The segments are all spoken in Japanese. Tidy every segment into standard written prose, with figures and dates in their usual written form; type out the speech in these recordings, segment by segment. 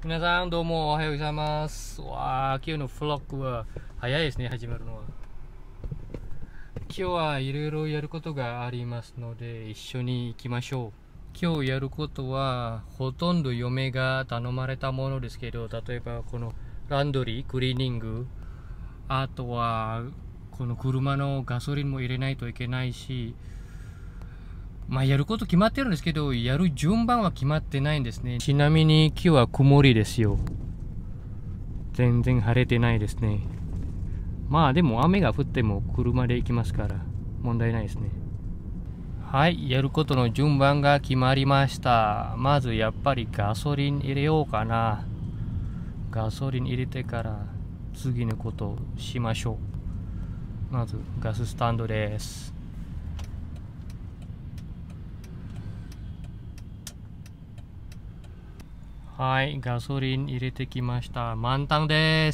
皆さんどうもおはようございます。わあ、今日のフロッグは早いですね、始まるのは。今日はいろいろやることがありますので、一緒に行きましょう。今日やることは、ほとんど嫁が頼まれたものですけど、例えばこのランドリー、クリーニング、あとはこの車のガソリンも入れないといけないし、やること決まってるんですけど、やる順番は決まってないんですね。ちなみに今日は曇りですよ。全然晴れてないですね。でも雨が降っても車で行きますから問題ないですね。はい、やることの順番が決まりました。まずやっぱりガソリン入れようかな。ガソリン入れてから次のことをしましょう。まずガススタンドです。はい、ガソリン入れてきました。満タンです。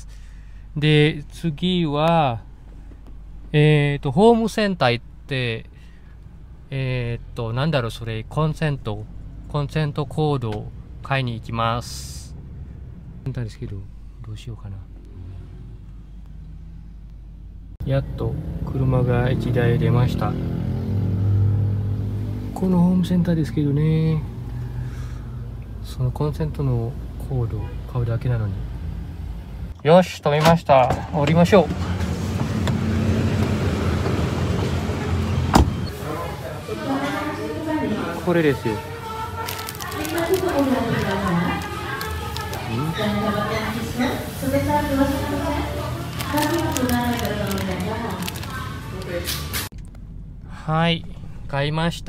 で、次は、ホームセンター行って、なんだろう、それ、コンセントコードを買いに行きます。なんですけど、どうしようかな。やっと車が1台出ました。このホームセンターですけどね。そのコンセントのコードを買うだけなのに。よし、止めました。降りましょう。これですよ。はい、買いました。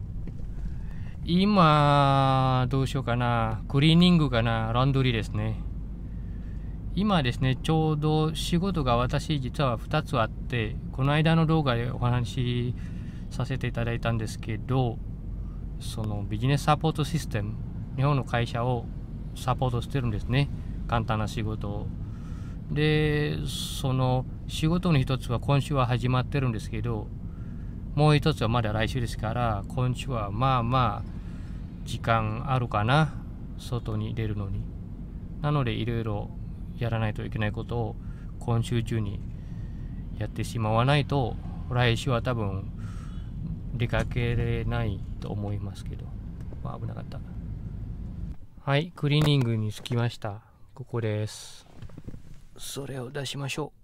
今どうしようかな。クリーニングかな、ランドリーですね。今ですね、ちょうど仕事が私実は2つあって、この間の動画でお話しさせていただいたんですけど、そのビジネスサポートシステム、日本の会社をサポートしてるんですね。簡単な仕事を。で、その仕事の一つは今週は始まってるんですけど、もう一つはまだ来週ですから、今週は時間あるかな、外に出るのに。なのでいろいろやらないといけないことを今週中にやってしまわないと、来週は多分出かけれないと思いますけど、危なかった。はい、クリーニングに着きました。ここです。それを出しましょう。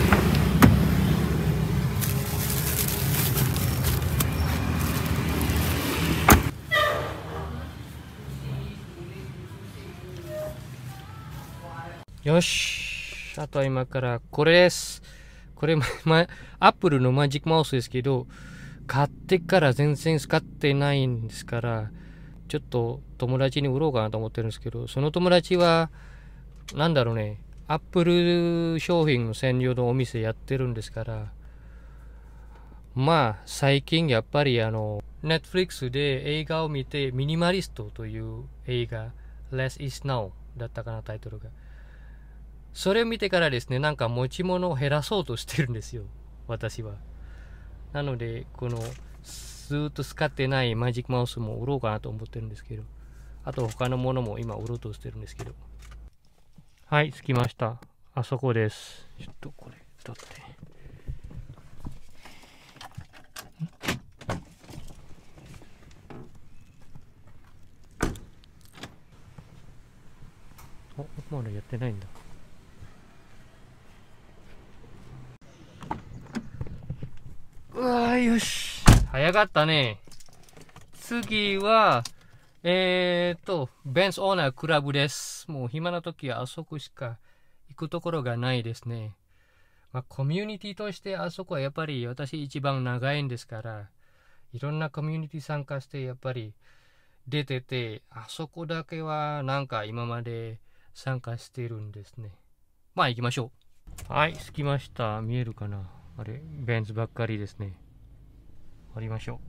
よし、あとは今からこれです。これ、アップルのマジックマウスですけど、買ってから全然使ってないんですから、ちょっと友達に売ろうかなと思ってるんですけど、その友達は、なんだろうね、アップル商品の専用のお店やってるんですから、最近やっぱりNetflix で映画を見て、ミニマリストという映画、Less is Now だったかな、タイトルが。それを見てからですね、なんか持ち物を減らそうとしてるんですよ、私は。なので、このずっと使ってないマジックマウスも売ろうかなと思ってるんですけど、あと他のものも今売ろうとしてるんですけど。はい、着きました。あそこです。ちょっとこれ取って。まだやってないんだ。よし。早かったね。次は、ベンスオーナークラブです。もう暇な時はあそこしか行くところがないですね。コミュニティとしてあそこはやっぱり私一番長いんですから、いろんなコミュニティ参加してやっぱり出てて、あそこだけはなんか今まで参加してるんですね。行きましょう。はい、着きました。見えるかな、あれ、ベンツばっかりですね。降りましょ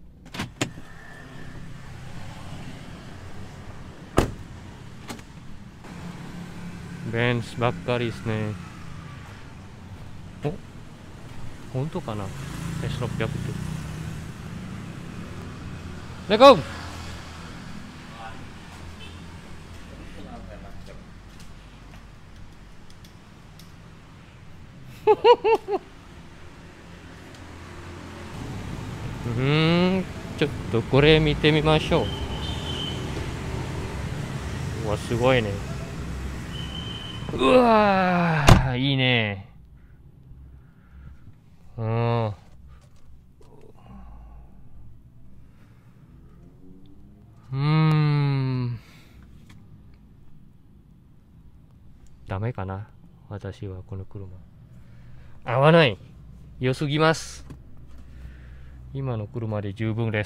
う。ベンツばっかりですね。本当かな、 S600 って。レゴー。 ちょっとこれ見てみましょう。うわ、すごいね。うわー、いいね。うん。ダメかな、私はこの車。合わない。良すぎます。今の車で十分です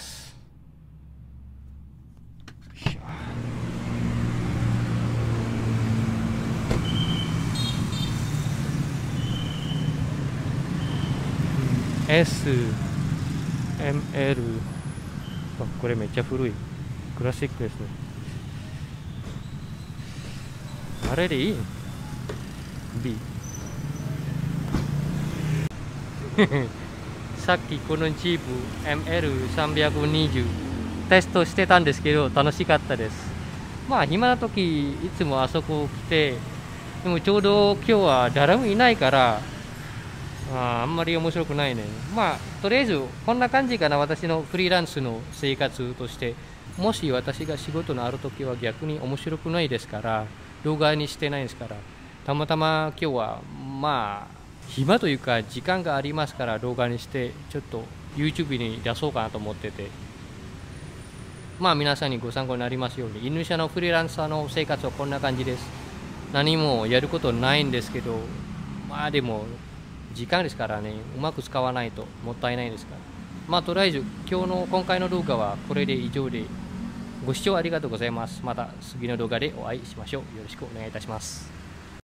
。S、ML。これめっちゃ古い。クラシックですね。あれでいい？ B。さっきこのジープ ML320 テストしてたんですけど、楽しかったです。まあ暇な時いつもあそこ来て、でもちょうど今日は誰もいないから、あんまり面白くないね。まあとりあえずこんな感じかな、私のフリーランスの生活として。もし私が仕事のある時は逆に面白くないですから、動画にしてないですから、たまたま今日はまあ暇というか時間がありますから動画にしてちょっと YouTube に出そうかなと思ってて、まあ皆さんにご参考になりますように。犬舎のフリーランサーの生活はこんな感じです。何もやることないんですけど、まあでも時間ですからね、うまく使わないともったいないですから。まあとりあえず今回の動画はこれで以上で、ご視聴ありがとうございます。また次の動画でお会いしましょう。よろしくお願いいたします。